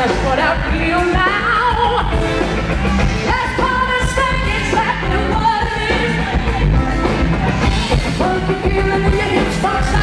That's what I feel now. That's what saying exactly what it is. Funky feeling in your hips,